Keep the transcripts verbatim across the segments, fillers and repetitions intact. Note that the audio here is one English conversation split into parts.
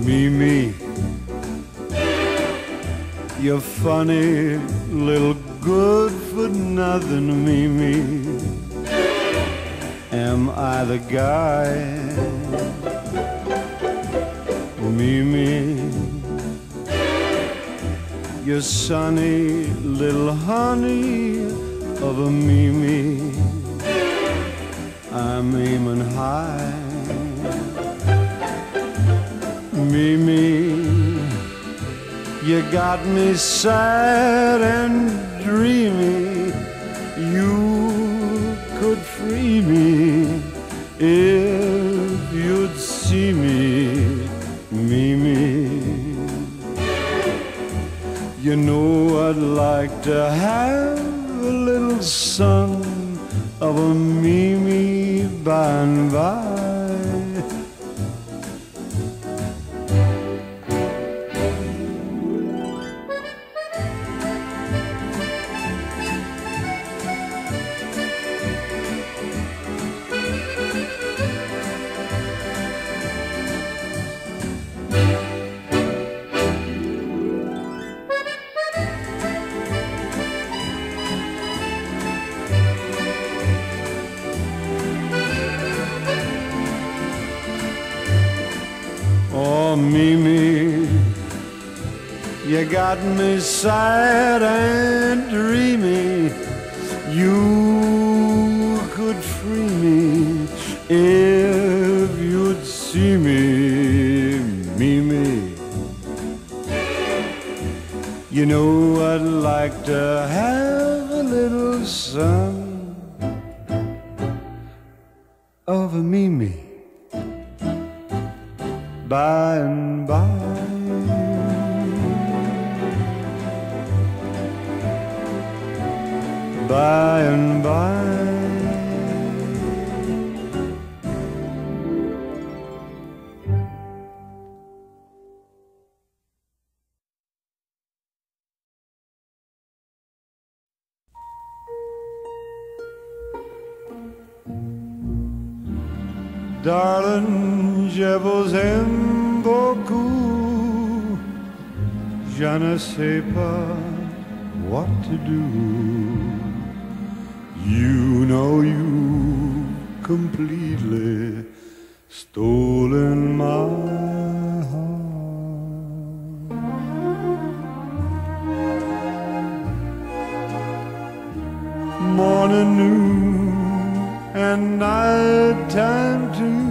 Mimi, you're funny, little good for nothing, Mimi. Am I the guy? Mimi, you're sunny, little honey of a Mimi. I'm aiming high. Mimi, you got me sad and dreamy. You could free me if you'd see me, Mimi. You know I'd like to have a little son of a Mimi by and by. Oh, Mimi, you got me sad and dreamy. You could free me if you'd see me, Mimi. You know I'd like to have a little son of a Mimi by and by. By and by. Darling, je vous aime beaucoup. Je ne sais pas what to do. You know you completely stolen my heart. Morning, noon, and night time too.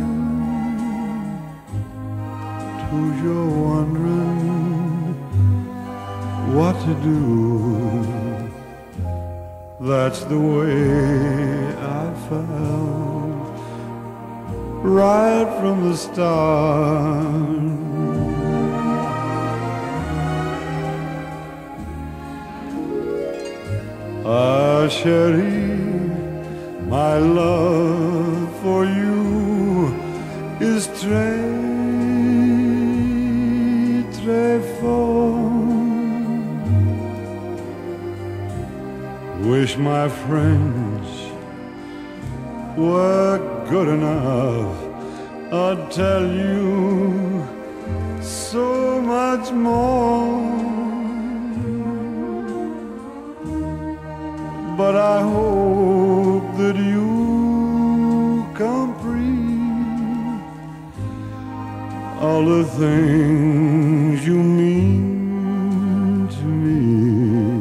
Toujours wondering what to do. That's the way I felt right from the start. Ah, chérie, my love for you is très, très fort. Wish my friends were good enough. I'd tell you so much more, but I hope that you comprehend all the things you mean to me.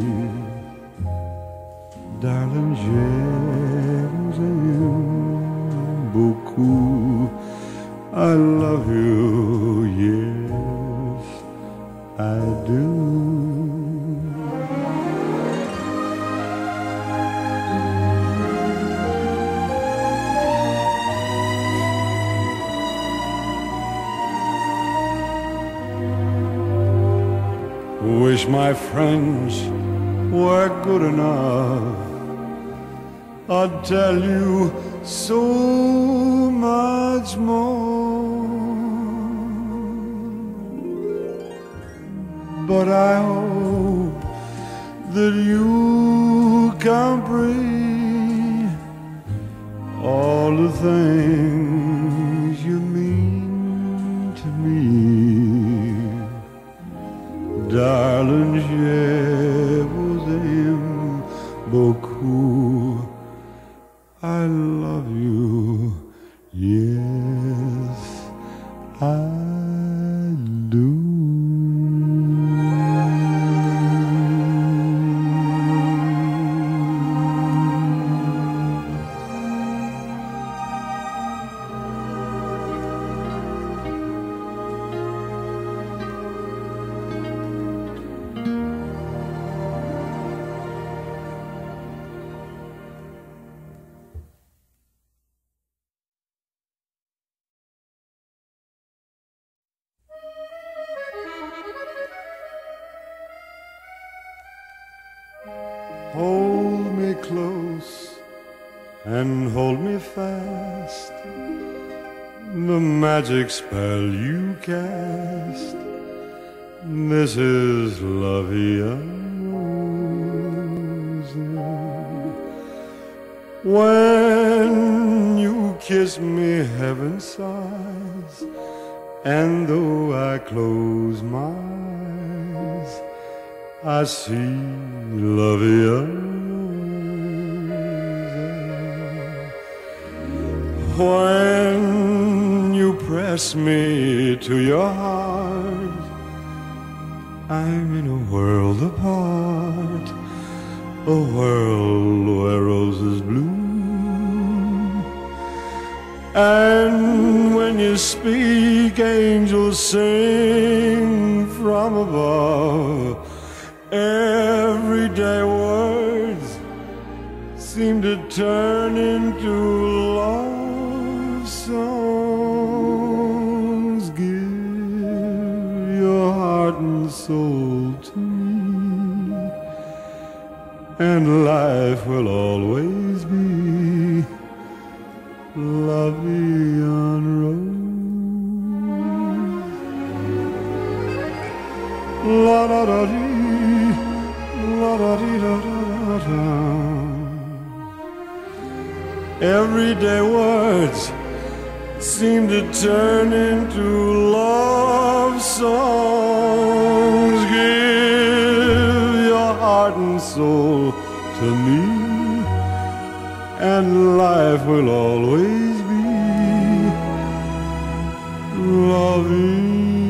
Darling, je vous aime beaucoup. I love you, yes, I do. Wish my friends were good enough. I'd tell you so much more, but I hope that you comprehend all the things you mean to me. beaucoup. I love you, yes, I do. Hold me close and hold me fast, the magic spell you cast. This is La Vie Rose. When you kiss me, heaven sighs, and though I close my eyes, I see La Vie Rose. When you press me to your heart, I'm in a world apart, a world where roses bloom. And when you speak, angels sing from above. Everyday words seem to turn into love songs. Give your heart and soul to me, and life will always be La Vie en Rose. La da da dee. Everyday words seem to turn into love songs. Give your heart and soul to me, and life will always be La Vie.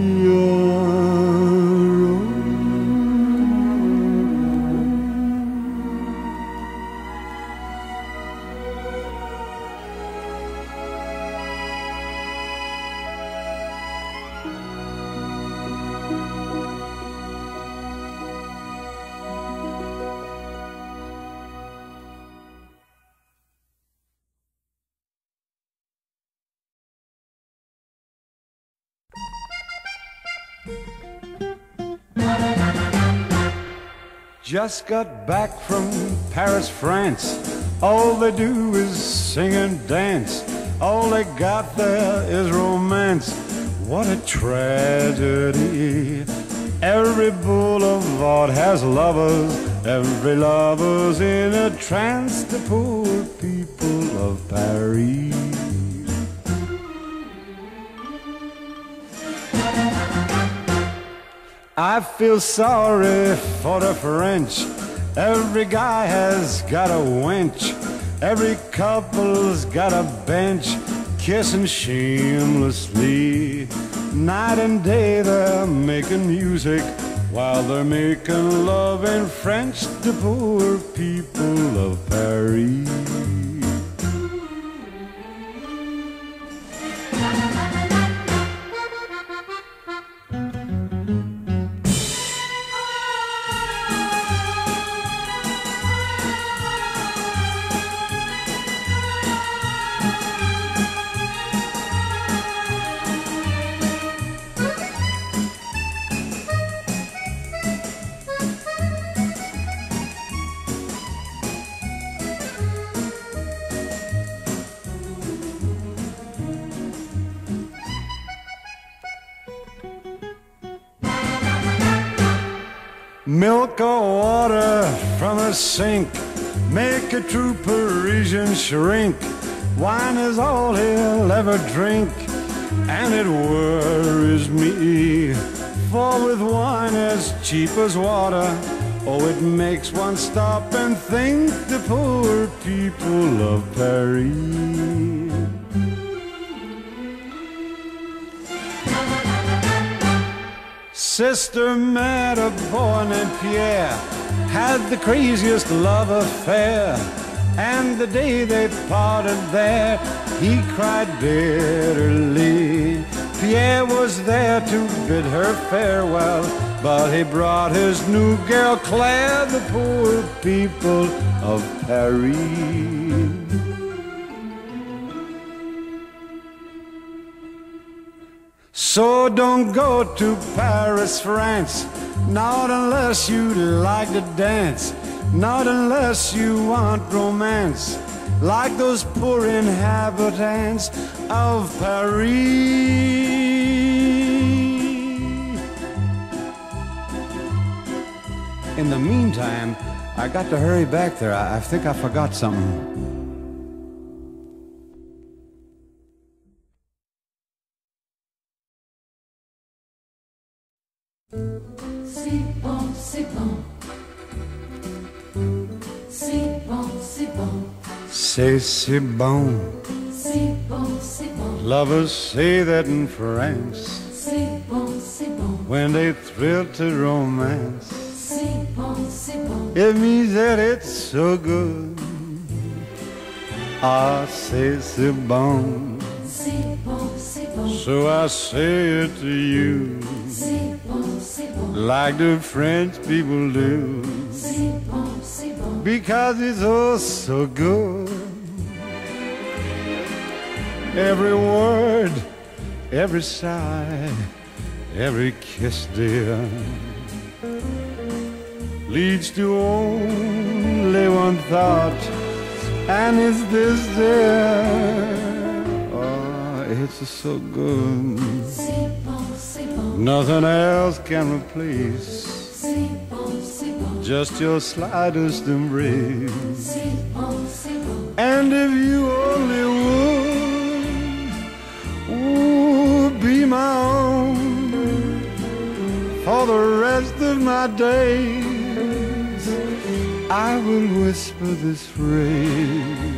Just got back from Paris, France. All they do is sing and dance. All they got there is romance. What a tragedy. Every boulevard has lovers. Every lover's in a trance. The poor people of Paris. I feel sorry for the French. Every guy has got a wench. Every couple's got a bench, kissing shamelessly. Night and day they're making music while they're making love in French. The poor people of Paris. Milk or water from a sink make a true Parisian shrink. Wine is all he'll ever drink, and it worries me. For with wine as cheap as water, oh, it makes one stop and think. Sister met a boy named Pierre, had the craziest love affair, and the day they parted there, he cried bitterly. Pierre was there to bid her farewell, but he brought his new girl Claire, the poor people of Paris. So don't go to Paris, France, not unless you like to dance, not unless you want romance, like those poor inhabitants of Paris. In the meantime, I got to hurry back there. I, I think I forgot something. C'est bon, c'est bon. C'est bon, c'est bon. C'est c'est bon. C'est bon, c'est bon. Lovers say that in France. C'est bon, c'est bon. When they thrill to romance, C'est bon, c'est bon. it means that it's so good. Ah, c'est c'est bon. C'est bon, c'est bon. So I say it to you, C'est bon, c'est bon. like the French people do, C'est bon, c'est bon. because it's oh so good. Every word, every sigh, every kiss, dear, leads to only one thought, and it's this, dear. Oh, it's so good. C'est bon, c'est bon. Nothing else can replace C'est bon, c'est bon. just your slightest embrace. C'est bon, c'est bon. And if you only would, would be my own for the rest of my days, I will whisper this phrase.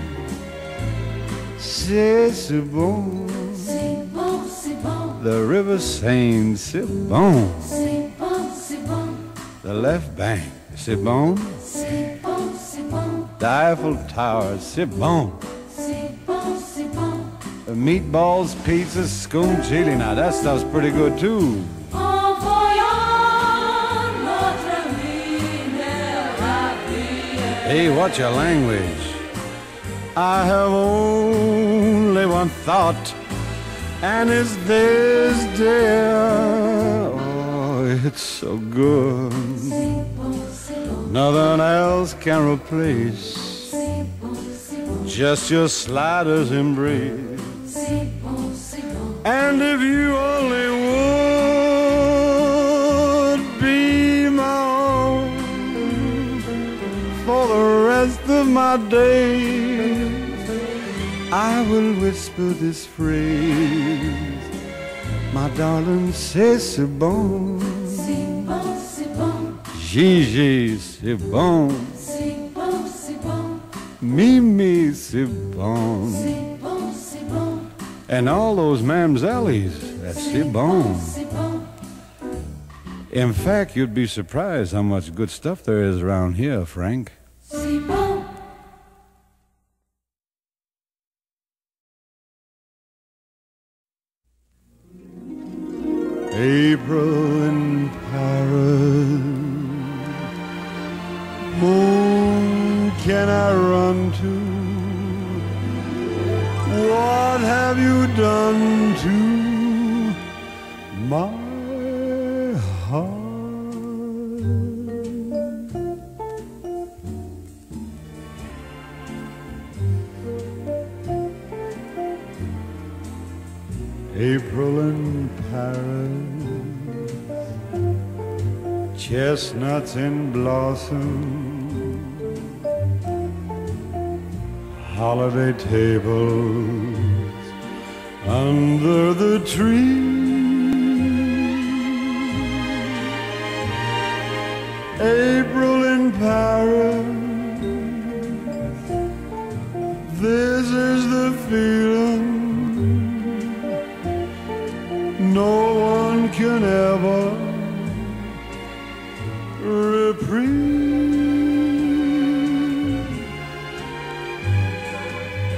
C'est c'est bon. C'est bon, c'est bon. The river Seine, c'est bon. C'est bon, c'est bon. The left bank, c'est bon. C'est bon, c'est bon. The Eiffel Tower, c'est bon. C'est bon, c'est bon. The meatballs, pizza, scone chili, now that stuff's pretty good too. En voyant notre lumière briller. Hey, what's your language? I have only one thought, and it's this, dear. Oh, it's so good. C'est bon, c'est bon. Nothing else can replace C'est bon, c'est bon. just your slightest embrace. C'est bon, c'est bon. And if you only would be my own for the rest of my days, I will whisper this phrase. My darling, c'est c'est bon. C'est bon, c'est bon. Gigi, c'est bon. C'est bon, c'est bon. Mimi, c'est bon. C'est bon, c'est bon. And all those mamsellies, that's c'est bon. C'est bon. In fact, you'd be surprised how much good stuff there is around here, Frank. C'est bon. April in Paris, whom can I run to? What have you done to my heart? April in Paris, chestnuts in blossom, holiday tables under the tree. April in Paris, this is the feeling no one can ever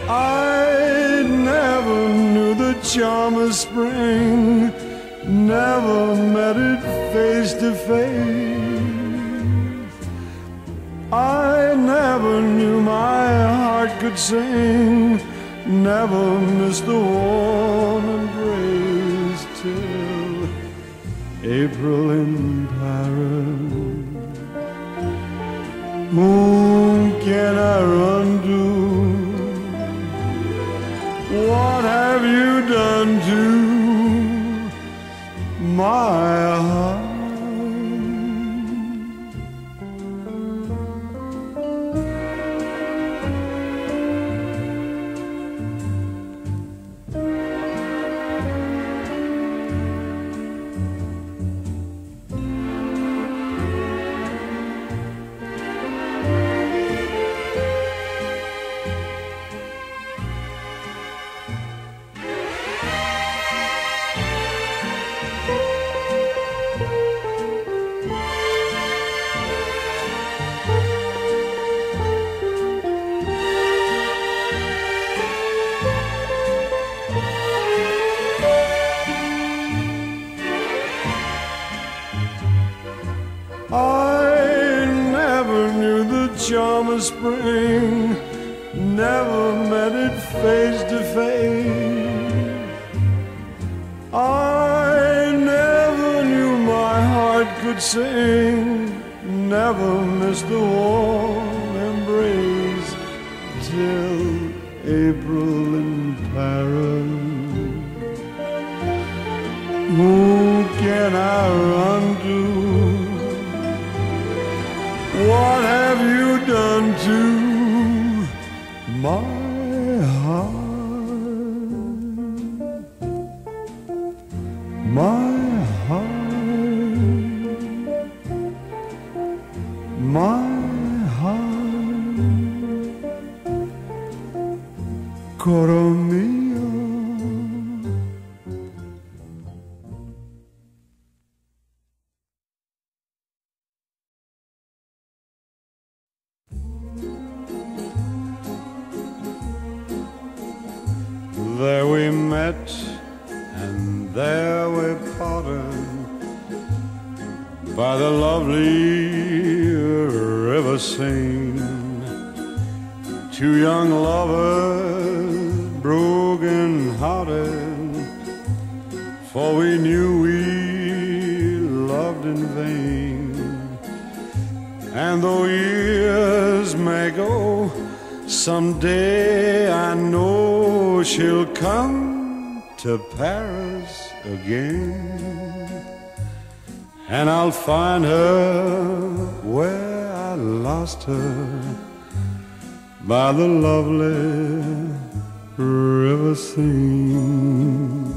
I never knew the charm of spring, never met it face to face. I never knew my heart could sing, never missed the warm embrace till April in Paris. Whom can I run to? What have you done to my heart? I never knew the charm of spring, never met it face to face. I never knew my heart could sing, never missed the warm embrace till April in Paris. Who can I run to? What have you done to my heart? My heart, my heart, coro mio. There we met and there we parted by the lovely river Seine. Two young lovers, broken hearted, for we knew we loved in vain. And though years may go, someday I know she'll come to Paris again, and I'll find her where I lost her, by the lovely river Seine.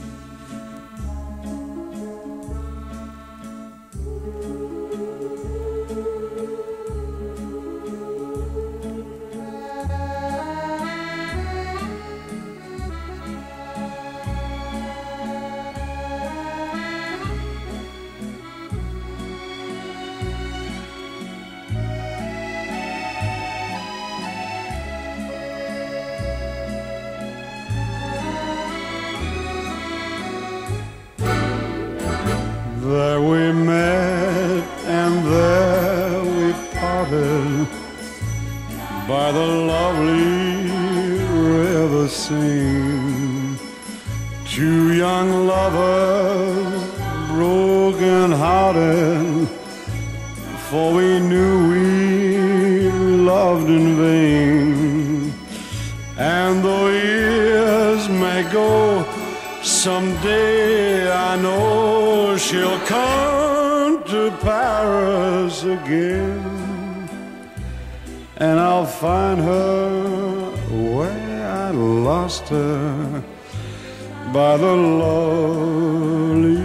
There we met and there we parted by the lovely river Seine. Two young lovers, broken hearted, for we knew we loved in vain. And though years may go, someday I know she'll come to Paris again, and I'll find her where I lost her, by the lovely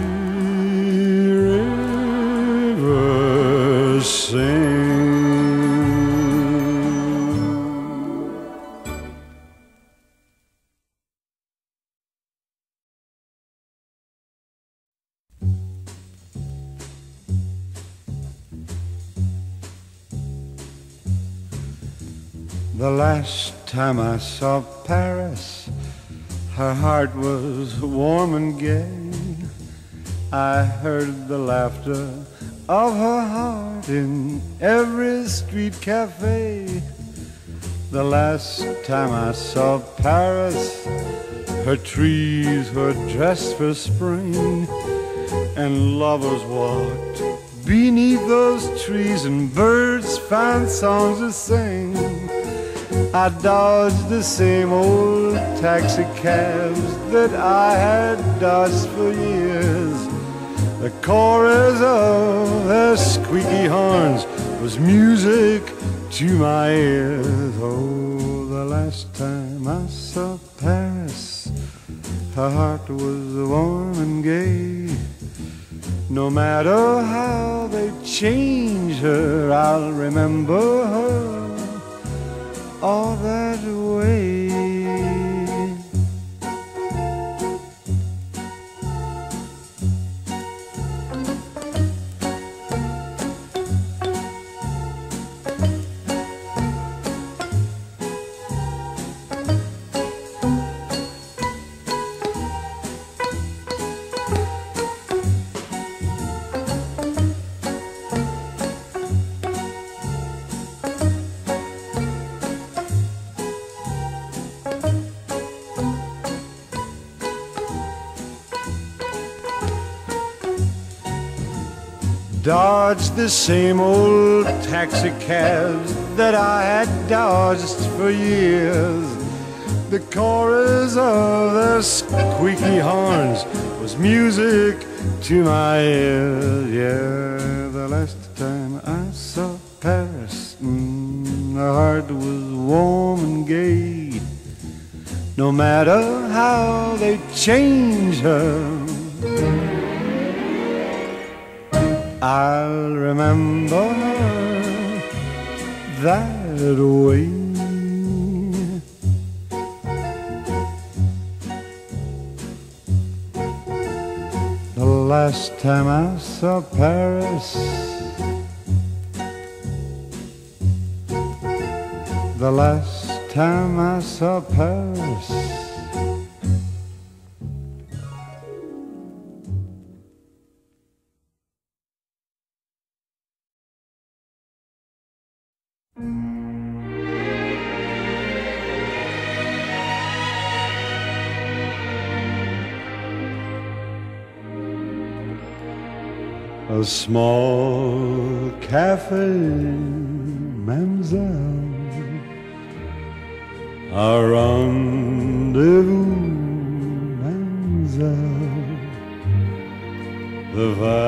river Seine. The last time I saw Paris, her heart was warm and gay. I heard the laughter of her heart in every street cafe. The last time I saw Paris, her trees were dressed for spring, and lovers walked beneath those trees, and birds found songs to sing. I dodged the same old taxi cabs that I had dodged for years. The chorus of their squeaky horns was music to my ears. Oh, the last time I saw Paris, her heart was warm and gay. No matter how they change her, I'll remember her all that way. Dodged the same old taxi cabs that I had dodged for years. The chorus of their squeaky horns was music to my ears. Yeah, the last time I saw Paris, mm, her heart was warm and gay. No matter how they change her, I'll remember her that way. The last time I saw Paris, the last time I saw Paris, a small cafe, mademoiselle, a rendezvous, mademoiselle. The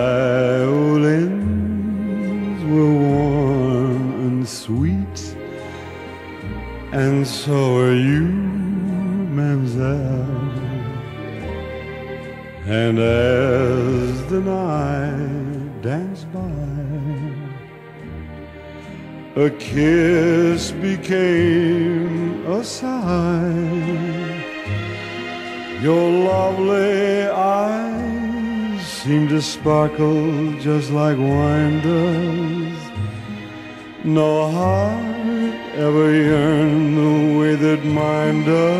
violins were warm and sweet, and so are you, mademoiselle. And as the night danced by, a kiss became a sigh. Your lovely eyes seemed to sparkle just like wine does. No heart ever yearned the way that mine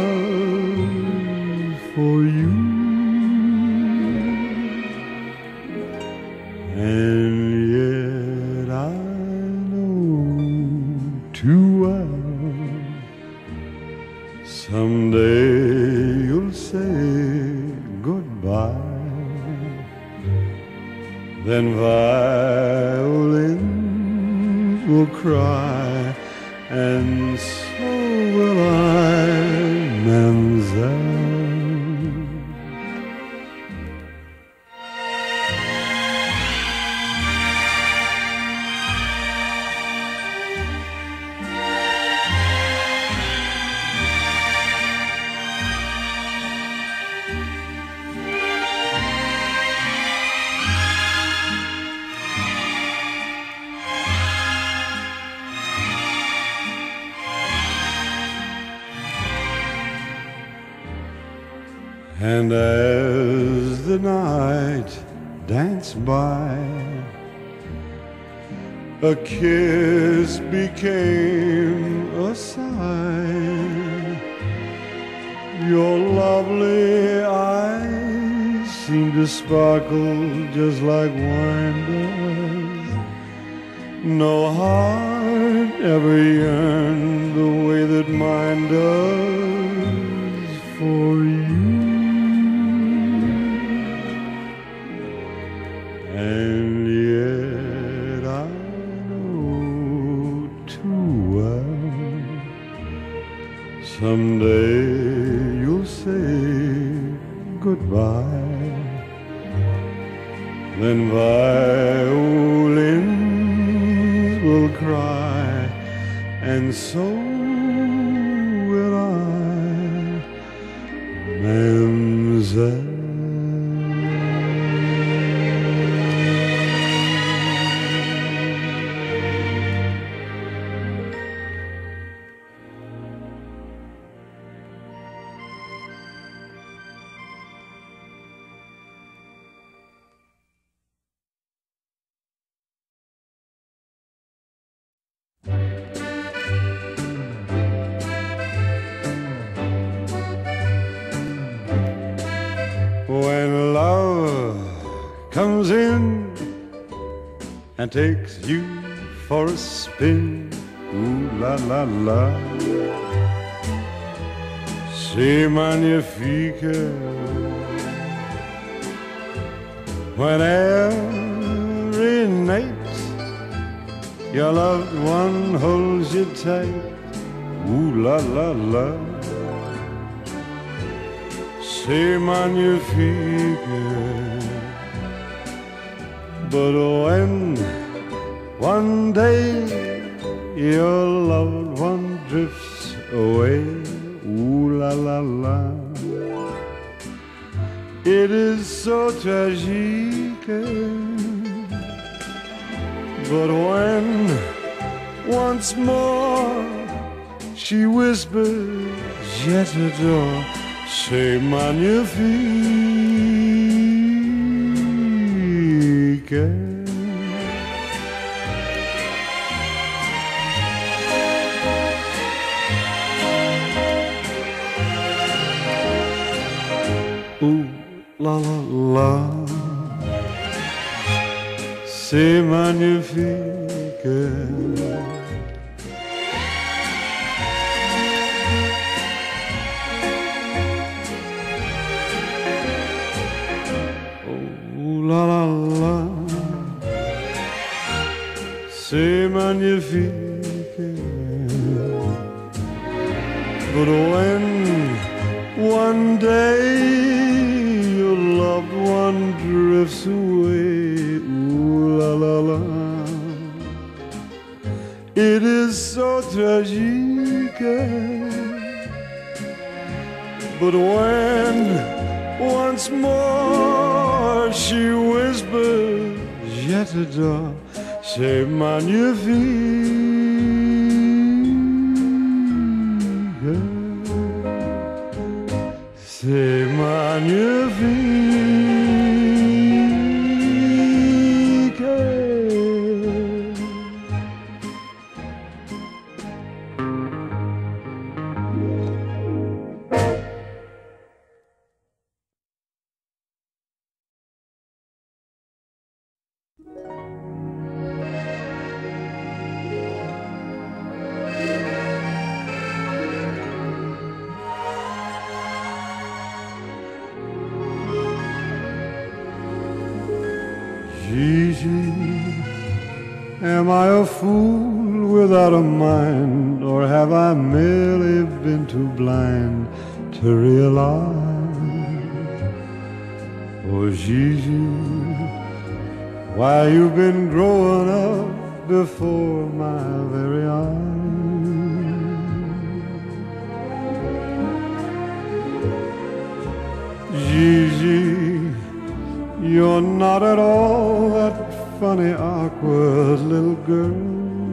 does for you. And yet I know too well, someday you'll say goodbye. Then violins will cry, and so will I, mademoiselle. And as the night danced by, A kiss became a sign. Your lovely eyes seem to sparkle just like wine does. No heart ever yearned the way that mine does for you. And yet I know too well someday you'll say goodbye. Then violins will cry, and so will I, Mademoiselle. When love comes in and takes you for a spin, ooh la la la, c'est magnifique. When every night your loved one holds you tight, ooh la la la, c'est magnifique. But when one day your loved one drifts away, ooh la la la, it is so tragique. But when once more she whispers, je t'adore, c'est magnifique. Ooh la la la, c'est magnifique. La la la, c'est magnifique. But when one day your loved one drifts away, ooh la la la, it is so tragique. But when once more she whispers, je t'adore, c'est magnifique. C'est magnifique. Gigi, am I a fool without a mind, or have I merely been too blind to realize? Oh Gigi, why you've been growing up before my very eyes. Gigi, you're not at all that funny, awkward little girl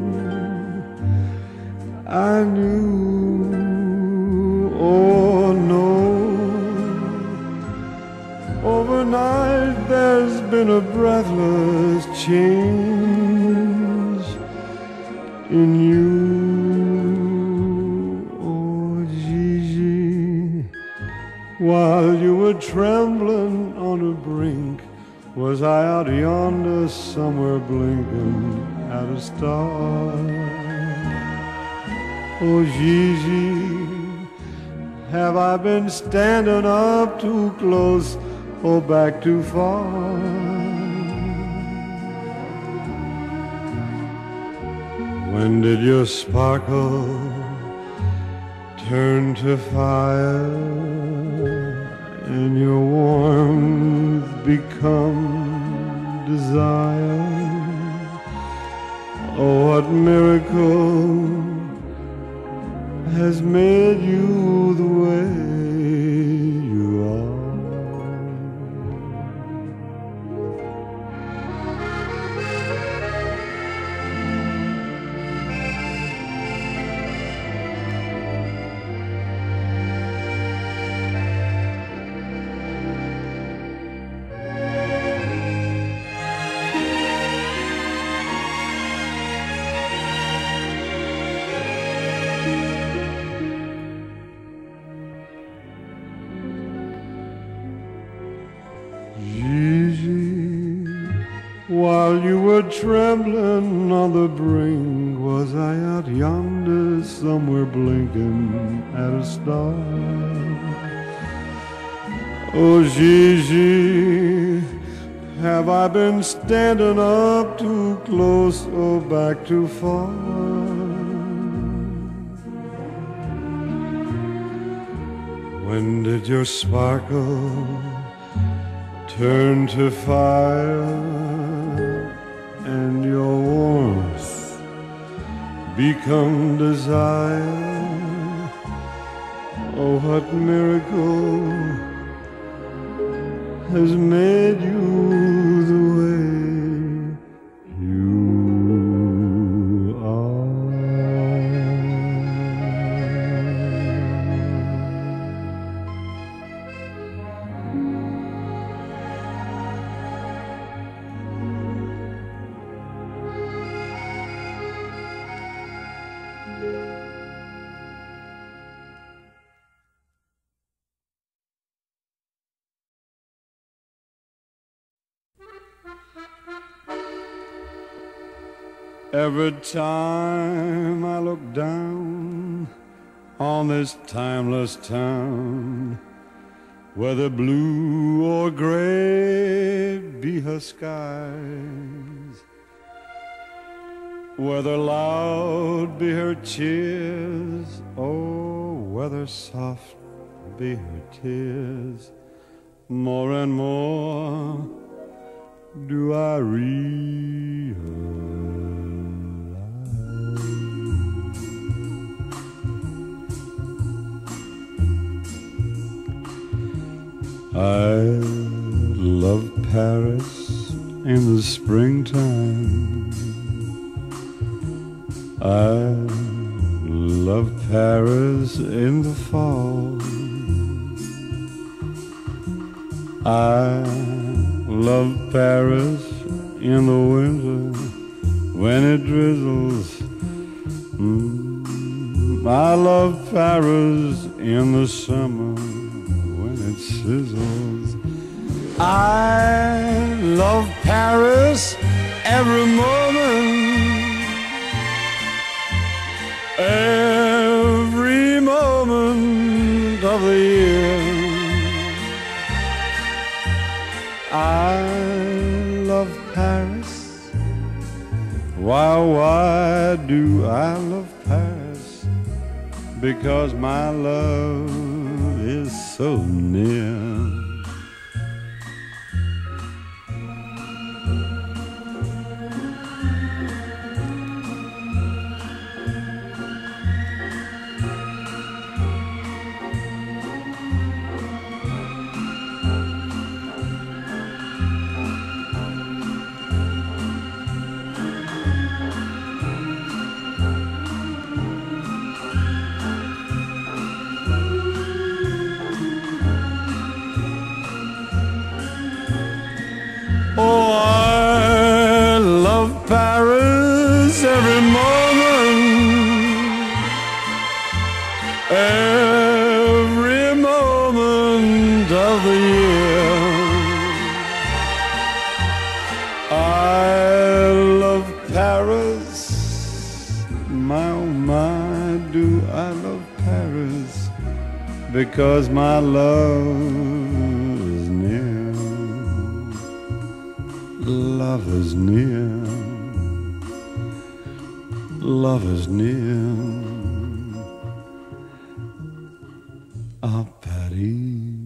I knew. Oh no, overnight there's been a breathless change. in you. Oh, Gigi, while you were trembling on the brink, was I out yonder somewhere blinking at a star? Oh, Gigi, have I been standing up too close or back too far? When did your sparkle turn to fire and your warmth become desire? Oh, what miracle has made you the way you are? While you were trembling on the brink, was I out yonder somewhere blinking at a star? Oh, Gigi, have I been standing up too close or back too far? When did your sparkle turn to fire and your warmth become desire? Oh, what miracle has made you the way you are? Every time I look down on this timeless town, whether blue or gray be her skies, whether loud be her cheers, or whether soft be her tears, more and more do I realize I love Paris in the springtime. I love Paris in the fall. I love Paris in the winter when it drizzles. Mm. I love Paris in the summer when it sizzles. I love Paris every moment, every moment of the year. I love Paris. Why, why do I love Paris? Because my love is so near. every moment of the year. I love Paris, my oh my, do I love Paris, because my love is near, love is near, love is near. Ah, Paris.